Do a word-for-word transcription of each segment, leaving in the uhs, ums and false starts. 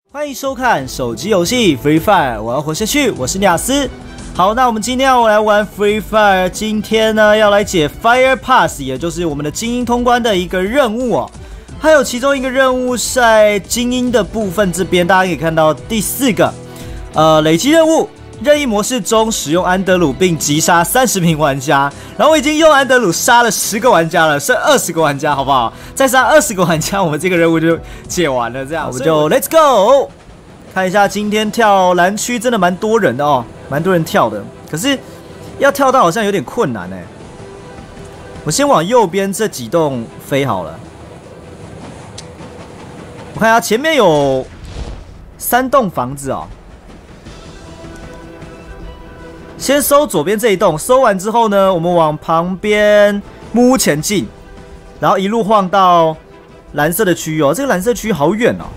欢迎收看手机游戏 Free Fire， 我要活下去，我是尼亚斯。好，那我们今天要来玩 Free Fire， 今天呢要来解 Fire Pass， 也就是我们的精英通关的一个任务哦。还有其中一个任务是在精英的部分这边，大家可以看到第四个，呃，累积任务。 任意模式中使用安德鲁并击杀三十名玩家，然后我已经用安德鲁杀了十个玩家了，剩二十个玩家，好不好？再杀二十个玩家，我们这个任务就解完了。这样我们就 Let's go， 看一下今天跳蓝区真的蛮多人的哦，蛮多人跳的，可是要跳到好像有点困难哎。我先往右边这几栋飞好了，我看一下前面有三栋房子哦。 先收左边这一栋，收完之后呢，我们往旁边木屋前进，然后一路晃到蓝色的区域哦。这个蓝色区域好远哦。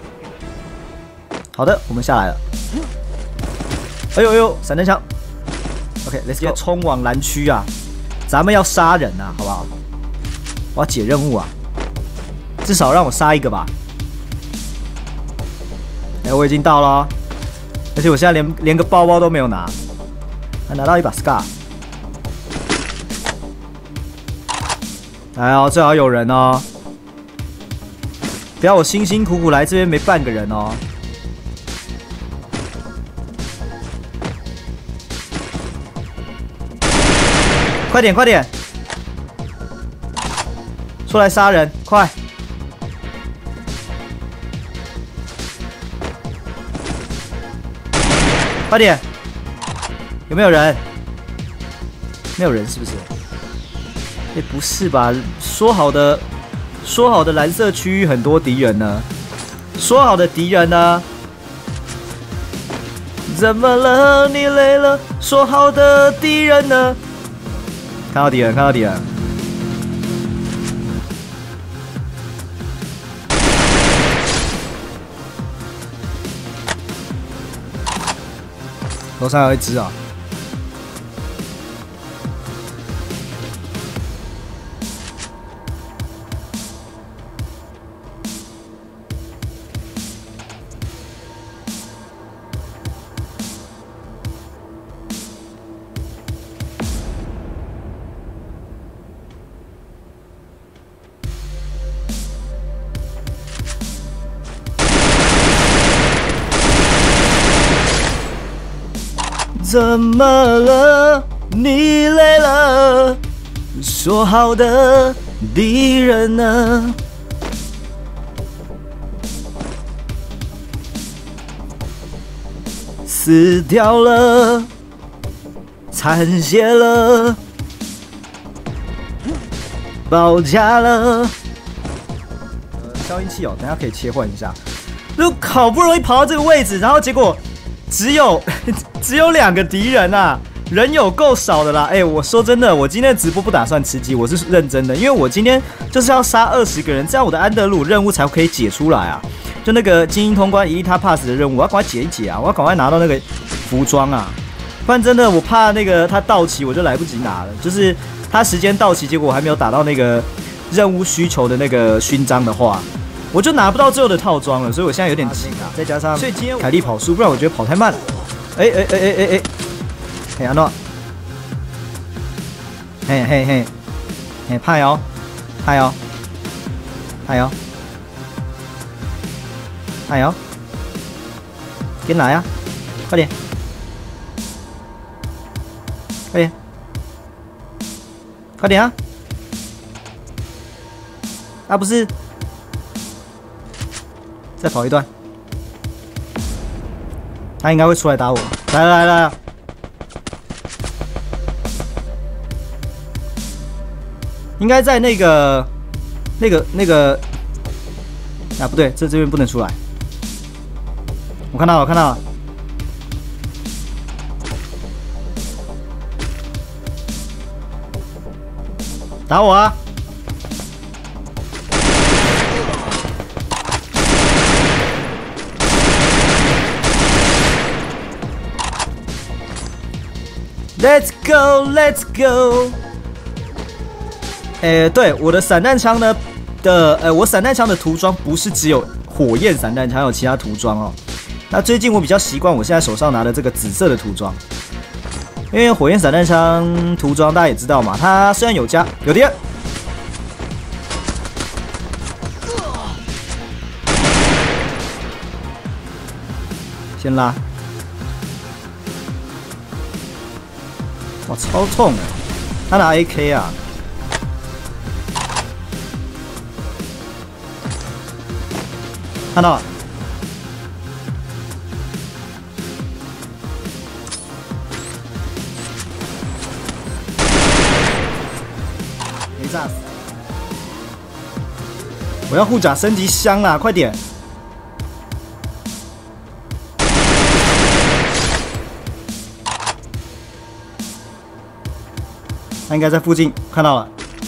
好的，我们下来了。哎呦哎呦，闪电枪 ！OK，let's go， 冲往蓝区啊！咱们要杀人啊，好不好？我要解任务啊，至少让我杀一个吧。哎，我已经到了哦，而且我现在连连个包包都没有拿。 还拿到一把 Scar， 来哦，最好有人哦！不要我辛辛苦苦来这边没半个人哦！快点快点，出来杀人，快！快点！ 有没有人？没有人是不是？哎，不是吧？说好的，说好的蓝色区域很多敌人呢？说好的敌人呢？怎么了？你累了？说好的敌人呢？看到敌人，看到敌人。楼上有一只啊！ 怎么了？你累了？说好的敌人呢？死掉了，残血了，爆炸了。呃，消音器哦，等一下可以切换一下。就好不容易跑到这个位置，然后结果。 只有只有两个敌人啊，人有够少的啦！哎、欸，我说真的，我今天的直播不打算吃鸡，我是认真的，因为我今天就是要杀二十个人，这样我的安德鲁任务才可以解出来啊！就那个精英通关一他 pass 的任务，我要赶快解一解啊！我要赶快拿到那个服装啊，不然真的我怕那个他到期我就来不及拿了，就是他时间到期，结果我还没有打到那个任务需求的那个勋章的话。 我就拿不到最后的套装了，所以我现在有点急啊。再加上凯莉跑速，不然我觉得跑太慢了。哎哎哎哎哎哎，嘿阿诺，嘿嘿嘿，嘿派哦，派哦，派哦，派哦，跟来啊，快点，快点，快点啊！啊不是。 再跑一段，他应该会出来打我。来来来，应该在那个、那个、那个啊，不对，这这边不能出来。我看到了，我看到了，打我啊！ Let's go, let's go。诶，对，我的散弹枪呢的，呃，我散弹枪的涂装不是只有火焰散弹枪，还有其他涂装哦。那最近我比较习惯我现在手上拿的这个紫色的涂装，因为火焰散弹枪涂装大家也知道嘛，它虽然有加有敌人。 先拉，哇，超痛哎！他拿 A K 啊，看到了，没炸死。我要护甲升级箱啊，快点！ 他应该在附近，看到了。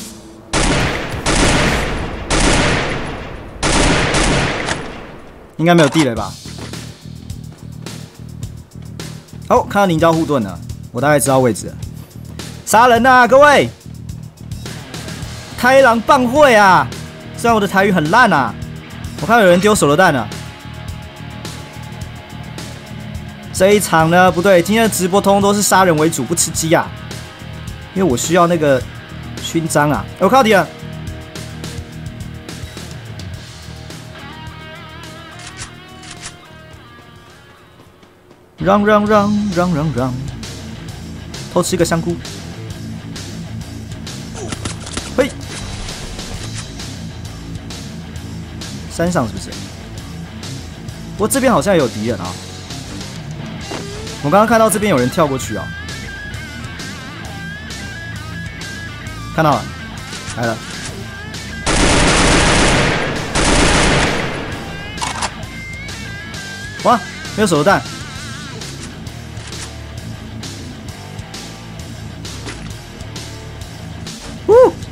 应该没有地雷吧？哦，看到凝胶护盾了，我大概知道位置了。杀人呐、啊，各位！开狼棒会啊！虽然我的台语很烂啊，我看到有人丢手榴弹了。这一场呢，不对，今天的直播通通都是杀人为主，不吃鸡啊。 因为我需要那个勋章啊！我靠敌人！让让让让让让！偷吃个香菇。嘿，山上是不是？不过这边好像也有敌人啊！我刚刚看到这边有人跳过去啊！ 看到了，来了！哇，没有手榴弹！呜！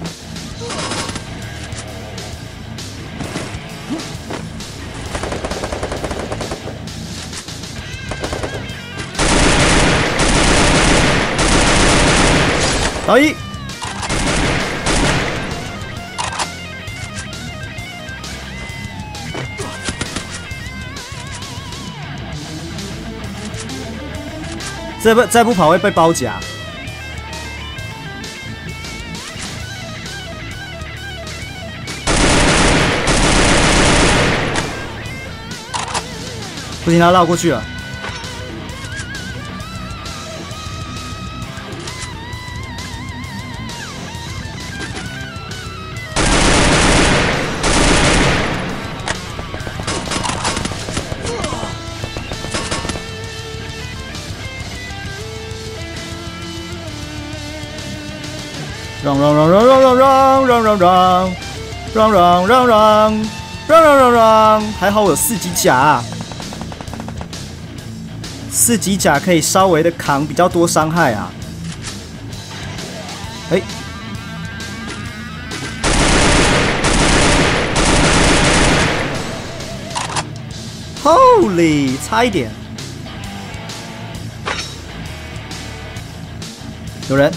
老一。 再不再不跑会被包夹。不行，他绕过去了。让让让让让让让让让让让让让让让让让！还好我有四级甲，四级甲可以稍微的扛比较多伤害啊。哎， Holy， 差一点，有人。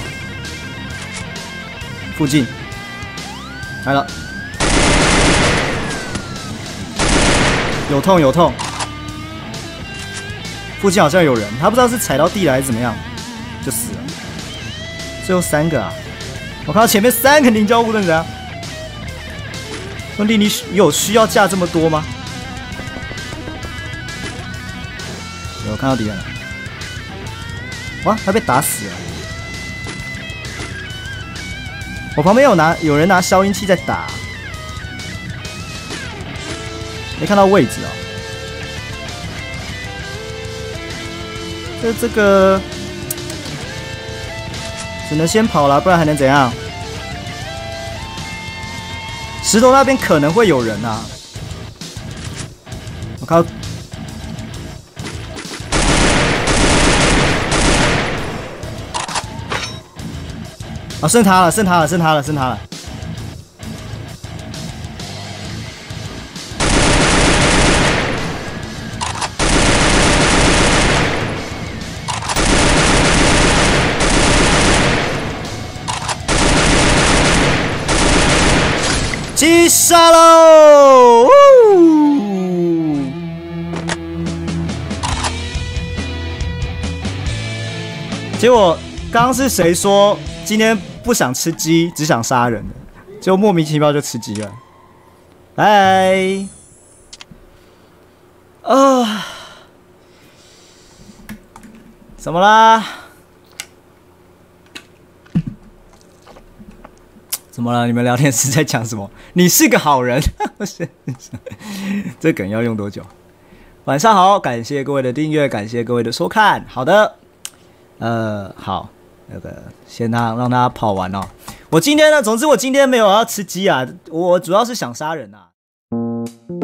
附近来了，有痛有痛，附近好像有人，他不知道是踩到地了还是怎么样，就死了。最后三个啊！我看到前面三个凝胶护盾人，兄弟，你有需要架这么多吗？有看到敌人了，哇，他被打死了。 我旁边有拿有人拿消音器在打，没看到位置哦。这这个只能先跑了，不然还能怎样？石头那边可能会有人啊！我靠！啊，剩他了，剩他了，剩他了，剩他了！击杀喽！ 结果刚刚是谁说今天不想吃鸡，只想杀人的？结果莫名其妙就吃鸡了。来，啊，怎么啦？怎么了？你们聊天室在讲什么？你是个好人，这梗要用多久？晚上好，感谢各位的订阅，感谢各位的收看。好的，呃，好，那个先让让他跑完哦。我今天呢，总之我今天没有要吃鸡啊，我主要是想杀人啊。